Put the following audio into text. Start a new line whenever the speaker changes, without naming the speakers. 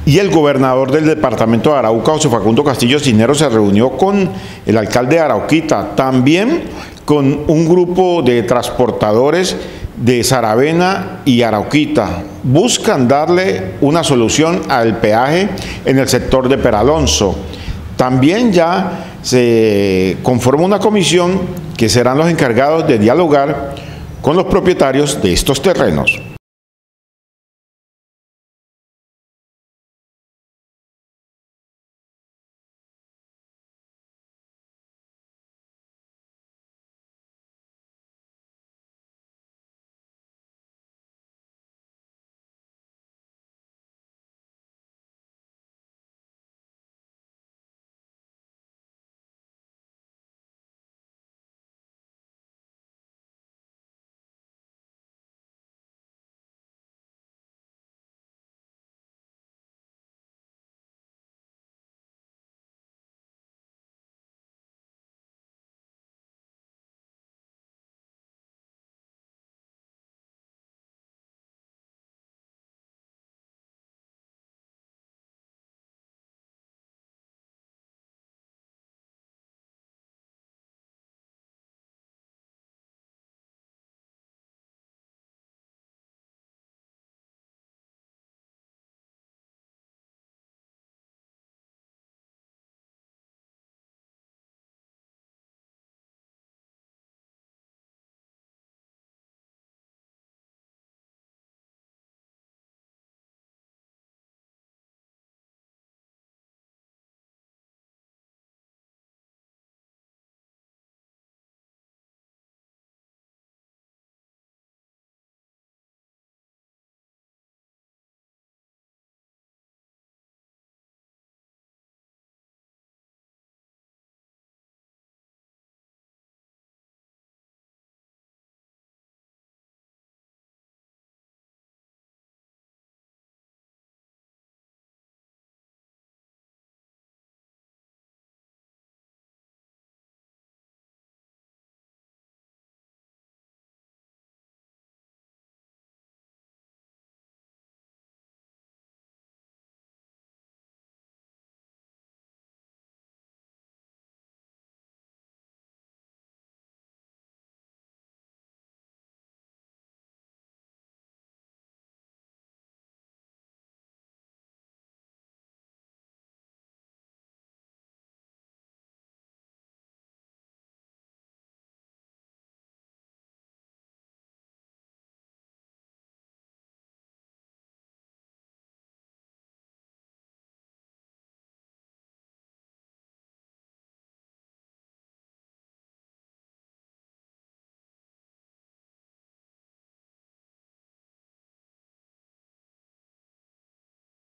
Y el gobernador del departamento de Arauca, José Facundo Castillo Cisneros, se reunió con el alcalde de Arauquita, también con un grupo de transportadores de Saravena y Arauquita. Buscan darle una solución al peaje en el sector de Peralonso. También ya se conforma una comisión que serán los encargados de dialogar con los propietarios de estos terrenos.